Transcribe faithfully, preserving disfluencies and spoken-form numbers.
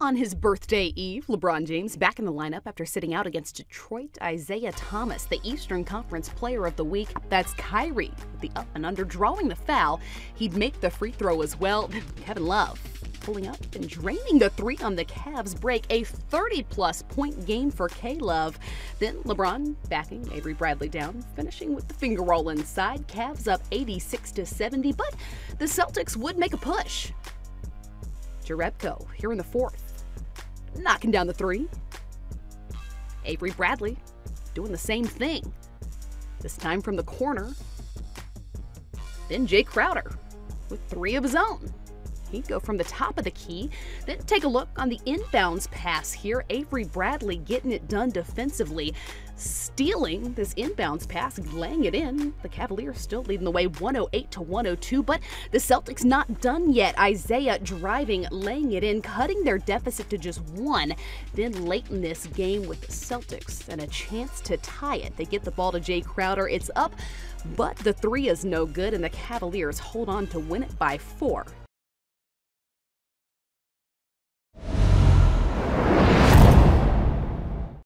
On his birthday eve, LeBron James back in the lineup after sitting out against Detroit. Isaiah Thomas, the Eastern Conference Player of the Week. That's Kyrie, the up and under, drawing the foul. He'd make the free throw as well. Kevin Love pulling up and draining the three on the Cavs break. A thirty plus point game for K-Love. Then LeBron backing Avery Bradley down, finishing with the finger roll inside. Cavs up eighty-six to seventy, but the Celtics would make a push. Jerebko here in the fourth, knocking down the three. Avery Bradley doing the same thing, this time from the corner. Then Jay Crowder with three of his own. He'd go from the top of the key. Then take a look on the inbounds pass here. Avery Bradley getting it done defensively, stealing this inbounds pass, laying it in. The Cavaliers still leading the way one oh eight to one oh two, but the Celtics not done yet. Isaiah driving, laying it in, cutting their deficit to just one. Then late in this game with the Celtics and a chance to tie it, they get the ball to Jay Crowder. It's up, but the three is no good, and the Cavaliers hold on to win it by four.